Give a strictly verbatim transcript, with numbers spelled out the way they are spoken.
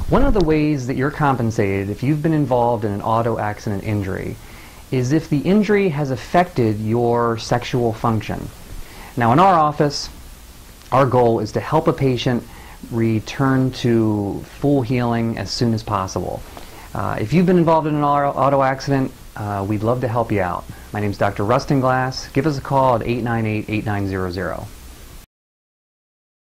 One of the ways that you're compensated if you've been involved in an auto accident injury is if the injury has affected your sexual function. Now in our office, our goal is to help a patient return to full healing as soon as possible. Uh, if you've been involved in an auto accident, uh, we'd love to help you out. My name is Doctor Rustin. Give us a call at eight nine eight, eight nine zero zero.